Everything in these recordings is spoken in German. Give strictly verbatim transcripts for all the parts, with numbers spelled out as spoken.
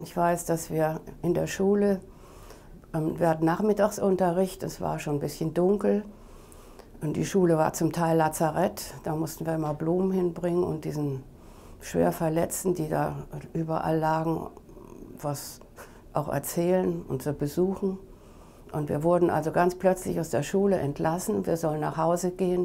Ich weiß, dass wir in der Schule, ähm, wir hatten Nachmittagsunterricht, es war schon ein bisschen dunkel und die Schule war zum Teil Lazarett. Da mussten wir immer Blumen hinbringen und diesen schwer Verletzten, die da überall lagen, was auch erzählen und sie besuchen. Und wir wurden also ganz plötzlich aus der Schule entlassen. Wir sollen nach Hause gehen.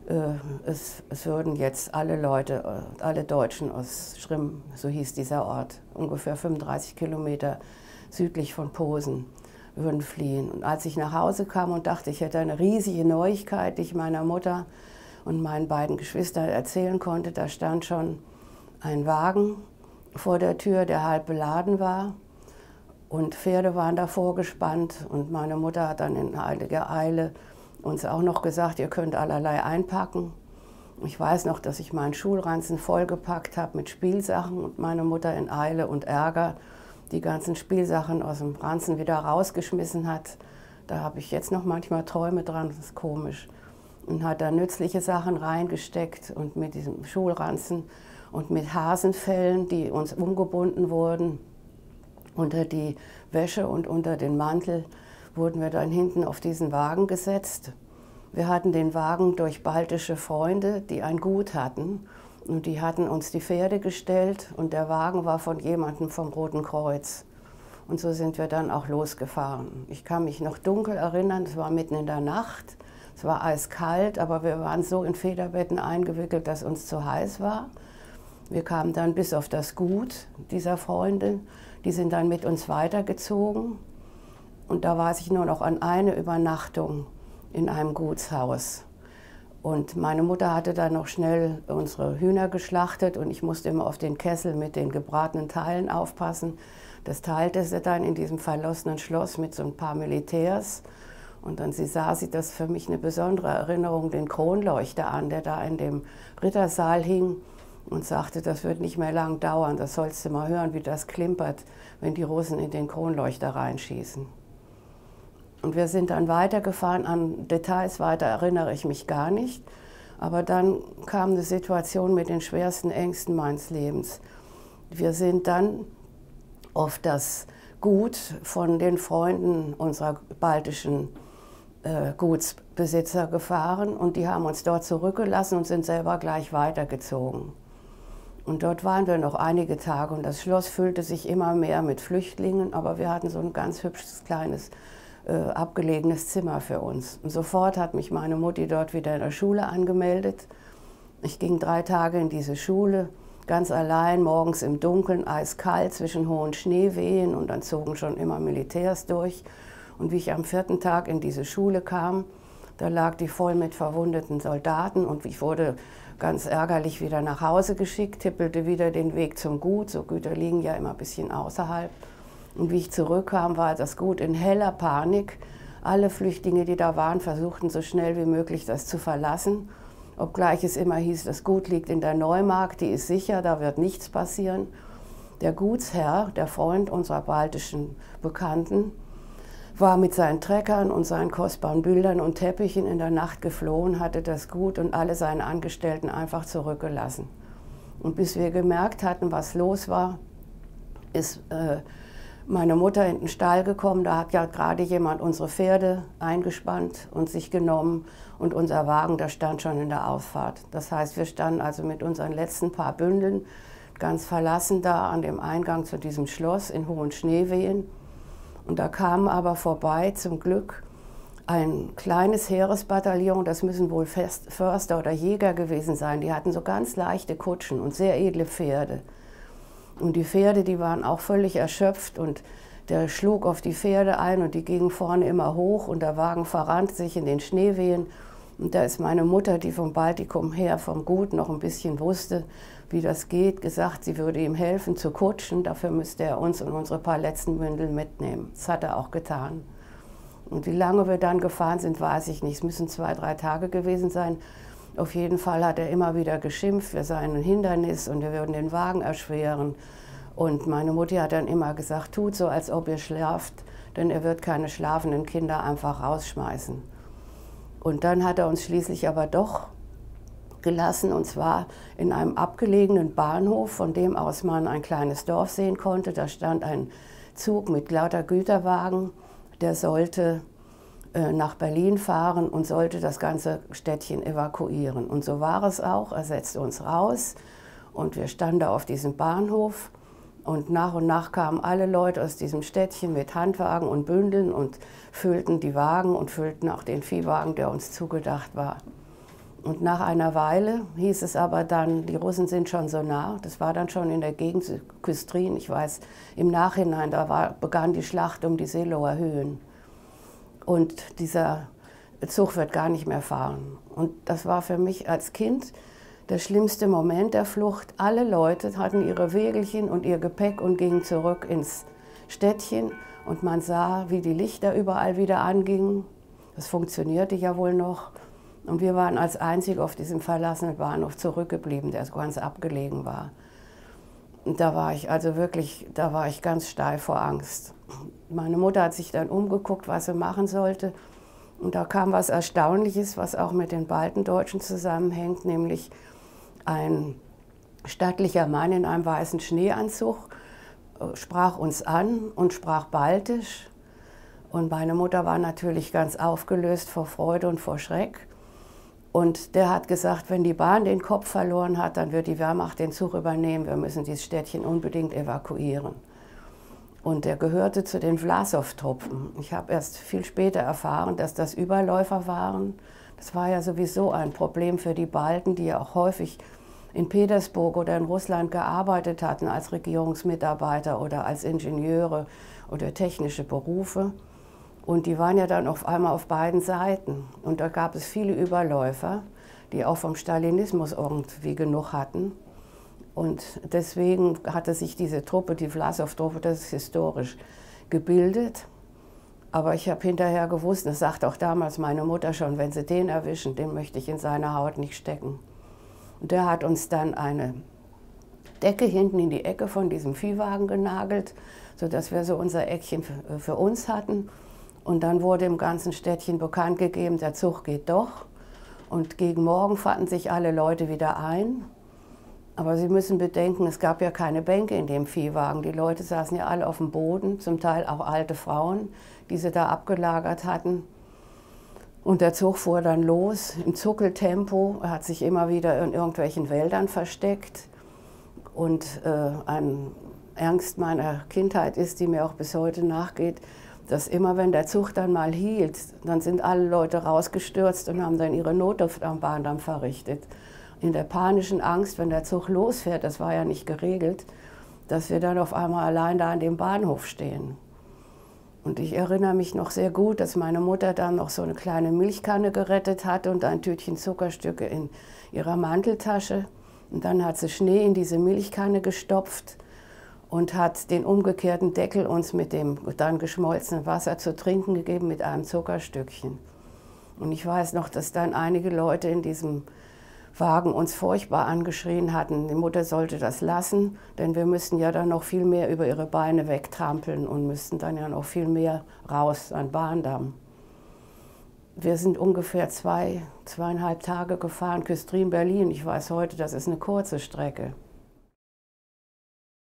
Es, es würden jetzt alle Leute, alle Deutschen aus Schrimm, so hieß dieser Ort, ungefähr fünfunddreißig Kilometer südlich von Posen, würden fliehen. Und als ich nach Hause kam und dachte, ich hätte eine riesige Neuigkeit, die ich meiner Mutter und meinen beiden Geschwistern erzählen konnte, da stand schon ein Wagen vor der Tür, der halb beladen war. Und Pferde waren davor gespannt und meine Mutter hat dann in eiliger Eile uns auch noch gesagt, ihr könnt allerlei einpacken. Ich weiß noch, dass ich meinen Schulranzen vollgepackt habe mit Spielsachen und meine Mutter in Eile und Ärger die ganzen Spielsachen aus dem Ranzen wieder rausgeschmissen hat. Da habe ich jetzt noch manchmal Träume dran, das ist komisch. Und hat da nützliche Sachen reingesteckt und mit diesem Schulranzen und mit Hasenfellen, die uns umgebunden wurden, unter die Wäsche und unter den Mantel, wurden wir dann hinten auf diesen Wagen gesetzt. Wir hatten den Wagen durch baltische Freunde, die ein Gut hatten. Und die hatten uns die Pferde gestellt und der Wagen war von jemandem vom Roten Kreuz. Und so sind wir dann auch losgefahren. Ich kann mich noch dunkel erinnern, es war mitten in der Nacht. Es war eiskalt, aber wir waren so in Federbetten eingewickelt, dass uns zu heiß war. Wir kamen dann bis auf das Gut dieser Freunde. Die sind dann mit uns weitergezogen. Und da weiß ich nur noch an eine Übernachtung in einem Gutshaus. Und meine Mutter hatte dann noch schnell unsere Hühner geschlachtet und ich musste immer auf den Kessel mit den gebratenen Teilen aufpassen. Das teilte sie dann in diesem verlassenen Schloss mit so ein paar Militärs. Und dann sie sah sie das für mich eine besondere Erinnerung, den Kronleuchter an, der da in dem Rittersaal hing. Und sagte, das wird nicht mehr lang dauern, das sollst du mal hören, wie das klimpert, wenn die Russen in den Kronleuchter reinschießen. Und wir sind dann weitergefahren, an Details weiter erinnere ich mich gar nicht. Aber dann kam eine Situation mit den schwersten Ängsten meines Lebens. Wir sind dann auf das Gut von den Freunden unserer baltischen äh, Gutsbesitzer gefahren und die haben uns dort zurückgelassen und sind selber gleich weitergezogen. Und dort waren wir noch einige Tage und das Schloss füllte sich immer mehr mit Flüchtlingen, aber wir hatten so ein ganz hübsches, kleines, äh, abgelegenes Zimmer für uns. Und sofort hat mich meine Mutti dort wieder in der Schule angemeldet. Ich ging drei Tage in diese Schule, ganz allein, morgens im Dunkeln, eiskalt, zwischen hohen Schneewehen und dann zogen schon immer Militärs durch. Und wie ich am vierten Tag in diese Schule kam, da lag die voll mit verwundeten Soldaten und ich wurde ganz ärgerlich wieder nach Hause geschickt, tippelte wieder den Weg zum Gut. So Güter liegen ja immer ein bisschen außerhalb. Und wie ich zurückkam, war das Gut in heller Panik. Alle Flüchtlinge, die da waren, versuchten so schnell wie möglich das zu verlassen. Obgleich es immer hieß, das Gut liegt in der Neumark, die ist sicher, da wird nichts passieren. Der Gutsherr, der Freund unserer baltischen Bekannten, war mit seinen Treckern und seinen kostbaren Bildern und Teppichen in der Nacht geflohen, hatte das Gut und alle seine Angestellten einfach zurückgelassen. Und bis wir gemerkt hatten, was los war, ist äh, meine Mutter in den Stall gekommen. Da hat ja gerade jemand unsere Pferde eingespannt und sich genommen und unser Wagen, der stand schon in der Ausfahrt. Das heißt, wir standen also mit unseren letzten paar Bündeln ganz verlassen da an dem Eingang zu diesem Schloss in hohen Schneewehen. Und da kam aber vorbei, zum Glück, ein kleines Heeresbataillon, das müssen wohl Förster oder Jäger gewesen sein. Die hatten so ganz leichte Kutschen und sehr edle Pferde. Und die Pferde, die waren auch völlig erschöpft und der schlug auf die Pferde ein und die gingen vorne immer hoch und der Wagen verrannte sich in den Schneewehen. Und da ist meine Mutter, die vom Baltikum her, vom Gut noch ein bisschen wusste, wie das geht, gesagt, sie würde ihm helfen zu kutschen. Dafür müsste er uns und unsere paar letzten Bündel mitnehmen. Das hat er auch getan. Und wie lange wir dann gefahren sind, weiß ich nicht. Es müssen zwei, drei Tage gewesen sein. Auf jeden Fall hat er immer wieder geschimpft, wir seien ein Hindernis und wir würden den Wagen erschweren. Und meine Mutti hat dann immer gesagt, tut so, als ob ihr schlaft, denn er wird keine schlafenden Kinder einfach rausschmeißen. Und dann hat er uns schließlich aber doch gelassen, und zwar in einem abgelegenen Bahnhof, von dem aus man ein kleines Dorf sehen konnte. Da stand ein Zug mit lauter Güterwagen, der sollte äh, nach Berlin fahren und sollte das ganze Städtchen evakuieren. Und so war es auch. Er setzte uns raus und wir standen da auf diesem Bahnhof. Und nach und nach kamen alle Leute aus diesem Städtchen mit Handwagen und Bündeln und füllten die Wagen und füllten auch den Viehwagen, der uns zugedacht war. Und nach einer Weile hieß es aber dann, die Russen sind schon so nah. Das war dann schon in der Gegend Küstrin. Ich weiß, im Nachhinein, da war, begann die Schlacht um die Seelower Höhen. Und dieser Zug wird gar nicht mehr fahren. Und das war für mich als Kind der schlimmste Moment der Flucht. Alle Leute hatten ihre Wägelchen und ihr Gepäck und gingen zurück ins Städtchen. Und man sah, wie die Lichter überall wieder angingen. Das funktionierte ja wohl noch. Und wir waren als Einzige auf diesem verlassenen Bahnhof zurückgeblieben, der so ganz abgelegen war. Und da war ich also wirklich, da war ich ganz steif vor Angst. Meine Mutter hat sich dann umgeguckt, was sie machen sollte. Und da kam was Erstaunliches, was auch mit den Baltendeutschen zusammenhängt, nämlich ein stattlicher Mann in einem weißen Schneeanzug sprach uns an und sprach Baltisch. Und meine Mutter war natürlich ganz aufgelöst vor Freude und vor Schreck. Und der hat gesagt, wenn die Bahn den Kopf verloren hat, dann wird die Wehrmacht den Zug übernehmen. Wir müssen dieses Städtchen unbedingt evakuieren. Und er gehörte zu den Vlasow-Truppen. Ich habe erst viel später erfahren, dass das Überläufer waren. Das war ja sowieso ein Problem für die Balten, die ja auch häufig in Petersburg oder in Russland gearbeitet hatten als Regierungsmitarbeiter oder als Ingenieure oder technische Berufe. Und die waren ja dann auf einmal auf beiden Seiten. Und da gab es viele Überläufer, die auch vom Stalinismus irgendwie genug hatten. Und deswegen hatte sich diese Truppe, die Vlasow-Truppe, das ist historisch, gebildet. Aber ich habe hinterher gewusst, das sagt auch damals meine Mutter schon, wenn sie den erwischen, den möchte ich in seiner Haut nicht stecken. Und der hat uns dann eine Decke hinten in die Ecke von diesem Viehwagen genagelt, sodass wir so unser Eckchen für, für uns hatten. Und dann wurde im ganzen Städtchen bekannt gegeben, der Zug geht doch. Und gegen Morgen fanden sich alle Leute wieder ein. Aber Sie müssen bedenken, es gab ja keine Bänke in dem Viehwagen. Die Leute saßen ja alle auf dem Boden, zum Teil auch alte Frauen, die sie da abgelagert hatten. Und der Zug fuhr dann los im Zuckeltempo. Er hat sich immer wieder in irgendwelchen Wäldern versteckt. Und äh, ein Ernst meiner Kindheit ist, die mir auch bis heute nachgeht, dass immer, wenn der Zug dann mal hielt, dann sind alle Leute rausgestürzt und haben dann ihre Notdurft am Bahndamm verrichtet. In der panischen Angst, wenn der Zug losfährt, das war ja nicht geregelt, dass wir dann auf einmal allein da an dem Bahnhof stehen. Und ich erinnere mich noch sehr gut, dass meine Mutter dann noch so eine kleine Milchkanne gerettet hatte und ein Tütchen Zuckerstücke in ihrer Manteltasche. Und dann hat sie Schnee in diese Milchkanne gestopft und hat den umgekehrten Deckel uns mit dem dann geschmolzenen Wasser zu trinken gegeben mit einem Zuckerstückchen. Und ich weiß noch, dass dann einige Leute in diesem Wagen uns furchtbar angeschrien hatten, die Mutter sollte das lassen, denn wir müssten ja dann noch viel mehr über ihre Beine wegtrampeln und müssten dann ja noch viel mehr raus an Bahndamm. Wir sind ungefähr zwei, zweieinhalb Tage gefahren, Küstrin, Berlin. Ich weiß heute, das ist eine kurze Strecke.